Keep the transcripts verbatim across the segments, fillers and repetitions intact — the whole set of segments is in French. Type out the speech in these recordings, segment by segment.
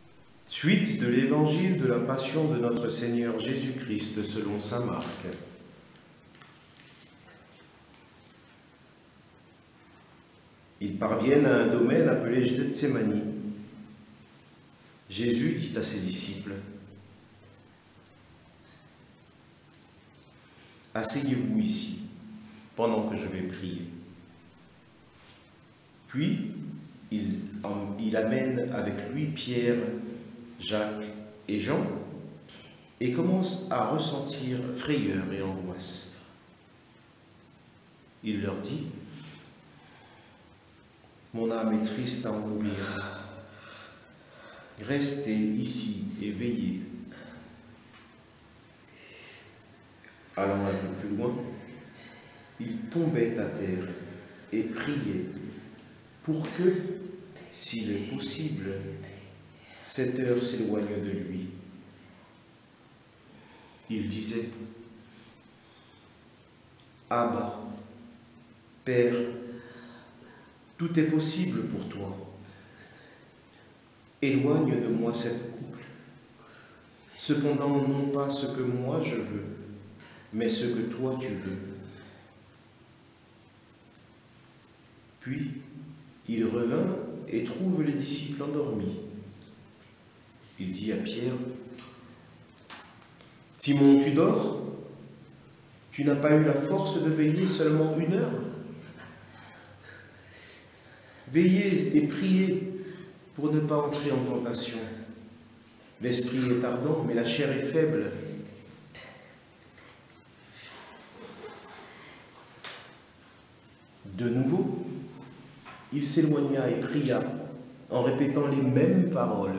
Suite de l'évangile de la passion de notre Seigneur Jésus-Christ selon saint Marc. Ils parviennent à un domaine appelé Gethsémani. Jésus dit à ses disciples: « Asseyez-vous ici, pendant que je vais prier. » Puis, il, il amène avec lui Pierre, Jacques et Jean, et commence à ressentir frayeur et angoisse. Il leur dit: « Mon âme est triste à en mourir. Restez ici et veillez. » Allant un peu plus loin, il tombait à terre et priait pour que, s'il est possible, cette heure s'éloigne de lui. Il disait: « Abba, Père, tout est possible pour toi. Éloigne de moi cette coupe. Cependant, non pas ce que moi je veux, mais ce que toi tu veux. » Puis, il revint et trouve les disciples endormis. Il dit à Pierre: « Simon, tu dors? Tu n'as pas eu la force de veiller seulement une heure? Veillez et priez pour ne pas entrer en tentation. L'esprit est ardent, mais la chair est faible. » De nouveau, il s'éloigna et pria en répétant les mêmes paroles.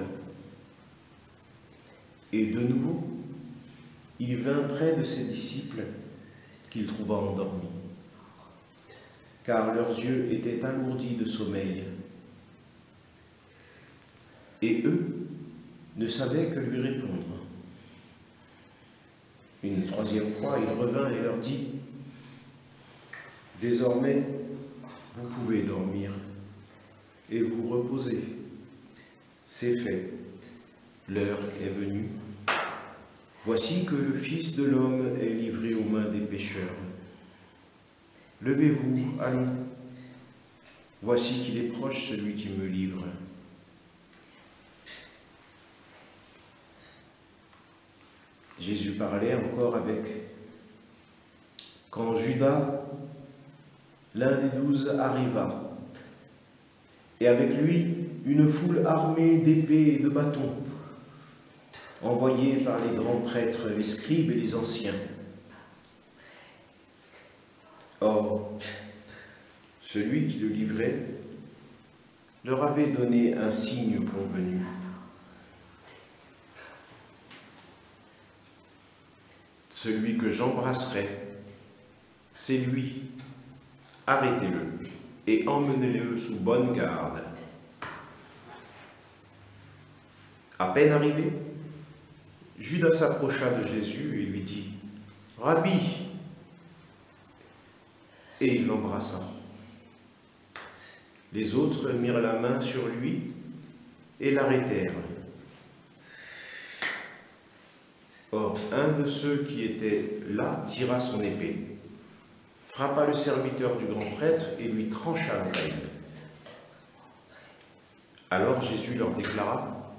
Et de nouveau, il vint près de ses disciples qu'il trouva endormis, car leurs yeux étaient alourdis de sommeil. Et eux ne savaient que lui répondre. Une troisième fois, il revint et leur dit: « Désormais, vous pouvez dormir et vous reposer. C'est fait, l'heure est venue. Voici que le Fils de l'homme est livré aux mains des pécheurs. Levez-vous, allons. Voici qu'il est proche celui qui me livre. » Jésus parlait encore avec quand Judas, l'un des douze, arriva, et avec lui une foule armée d'épées et de bâtons, envoyés par les grands prêtres, les scribes et les anciens. Or, celui qui le livrait leur avait donné un signe convenu. Celui que j'embrasserai, c'est lui. Arrêtez-le et emmenez-le sous bonne garde. » À peine arrivé, Judas s'approcha de Jésus et lui dit: « Rabbi !» Et il l'embrassa. Les autres mirent la main sur lui et l'arrêtèrent. Or, un de ceux qui étaient là tira son épée, frappa le serviteur du grand prêtre et lui trancha l'oreille. Alors Jésus leur déclara: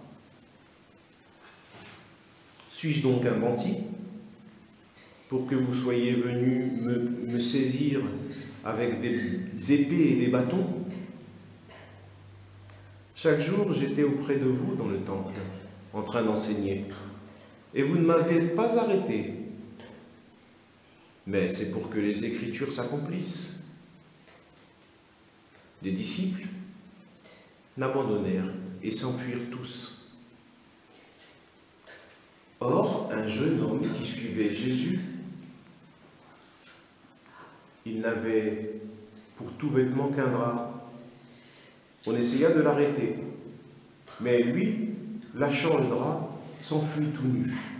« Suis-je donc un menti pour que vous soyez venus me, me saisir avec des épées et des bâtons? Chaque jour, j'étais auprès de vous dans le temple, en train d'enseigner, et vous ne m'avez pas arrêté. Mais c'est pour que les Écritures s'accomplissent. » Les disciples l'abandonnèrent et s'enfuirent tous. Or, un jeune homme qui suivait Jésus, il n'avait pour tout vêtement qu'un drap. On essaya de l'arrêter, mais lui, lâchant le drap, s'enfuit tout nu.